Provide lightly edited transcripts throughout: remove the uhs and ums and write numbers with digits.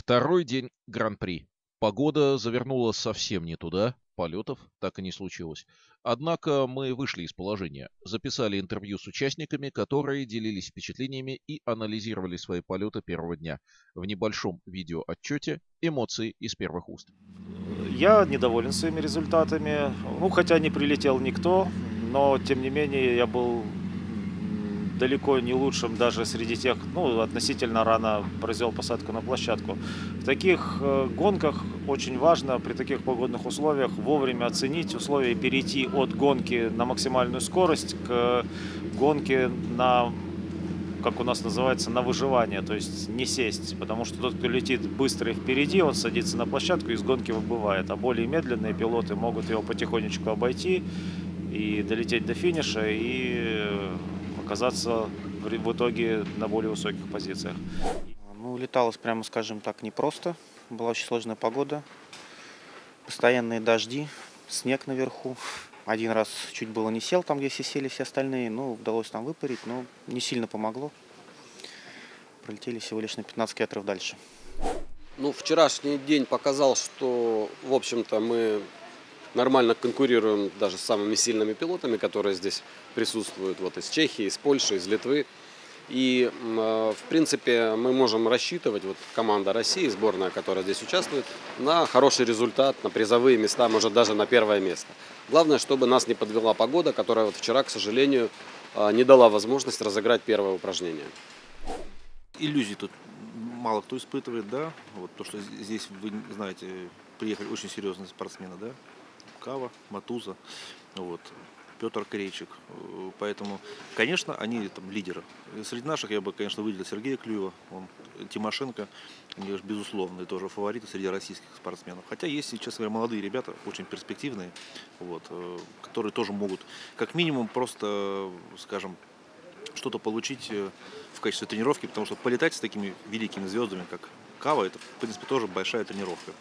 Второй день Гран-при. Погода завернула совсем не туда, полетов так и не случилось. Однако мы вышли из положения, записали интервью с участниками, которые делились впечатлениями и анализировали свои полеты первого дня. В небольшом видеоотчете эмоции из первых уст. Я недоволен своими результатами. Ну, хотя не прилетел никто, но тем не менее я был далеко не лучшим даже среди тех, ну, относительно рано произвел посадку на площадку. В таких гонках очень важно при таких погодных условиях вовремя оценить условия и перейти от гонки на максимальную скорость к гонке на, как у нас называется, на выживание, то есть не сесть, потому что тот, кто летит быстро и впереди, он садится на площадку и из гонки выбывает, а более медленные пилоты могут его потихонечку обойти и долететь до финиша и оказаться в итоге на более высоких позициях. Ну, леталось, прямо скажем так, непросто. Была очень сложная погода, постоянные дожди, снег наверху. Один раз чуть было не сел там, где все сели все остальные, но удалось там выпарить, но не сильно помогло. Пролетели всего лишь на 15 метров дальше. Ну, вчерашний день показал, что, в общем-то, мы нормально конкурируем даже с самыми сильными пилотами, которые здесь присутствуют, вот из Чехии, из Польши, из Литвы. И, в принципе, мы можем рассчитывать, вот команда России, сборная, которая здесь участвует, на хороший результат, на призовые места, может даже на первое место. Главное, чтобы нас не подвела погода, которая вот вчера, к сожалению, не дала возможность разыграть первое упражнение. Иллюзий тут мало кто испытывает, да, вот то, что здесь, вы знаете, приехали очень серьезные спортсмены, да, Кава, Матуза, вот, Петр Крейчик, поэтому, конечно, они там лидеры. Среди наших я бы, конечно, выделил Сергея Клюева, Тимошенко, они же, безусловно, тоже фавориты среди российских спортсменов. Хотя есть, честно говоря, молодые ребята, очень перспективные, вот, которые тоже могут, как минимум, просто, скажем, что-то получить в качестве тренировки, потому что полетать с такими великими звездами, как Кава, это, в принципе, тоже большая тренировка.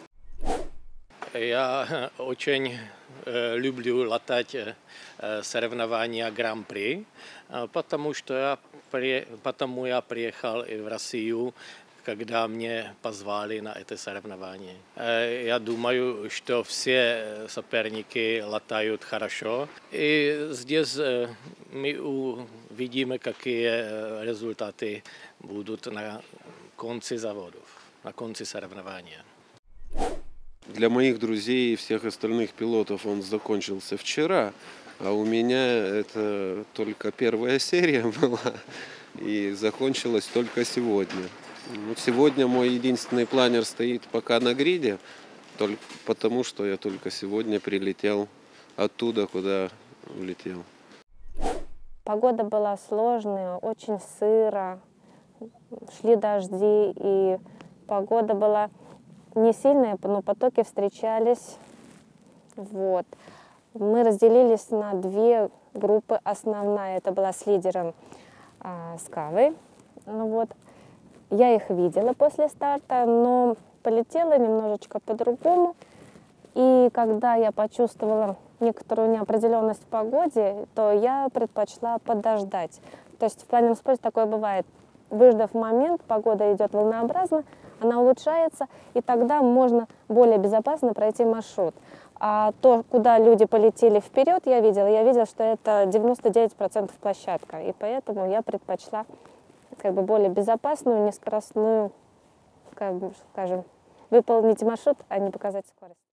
Já очень люблю летать соревнования Гран-при, потому я приехал и в Россию, когда меня позвали на это соревнование. Я думаю, что все соперники летают хорошо, и здесь мы увидим, какие результаты будут на конце заводов, на конце соревнования. Для моих друзей и всех остальных пилотов он закончился вчера, а у меня это только первая серия была и закончилась только сегодня. Вот сегодня мой единственный планер стоит пока на гриде, только потому что я только сегодня прилетел оттуда, куда улетел. Погода была сложная, очень сыро, шли дожди, и погода была не сильные, но потоки встречались. Вот. Мы разделились на две группы. Основная это была с лидером с Кавой. Вот. Я их видела после старта, но полетела немножечко по-другому. И когда я почувствовала некоторую неопределенность в погоде, то я предпочла подождать. То есть в плане спорта такое бывает. Выждав момент, погода идет волнообразно, она улучшается, и тогда можно более безопасно пройти маршрут. А то, куда люди полетели вперед, я видела, что это 99% площадка, и поэтому я предпочла более безопасную, нескоростную, скажем, выполнить маршрут, а не показать скорость.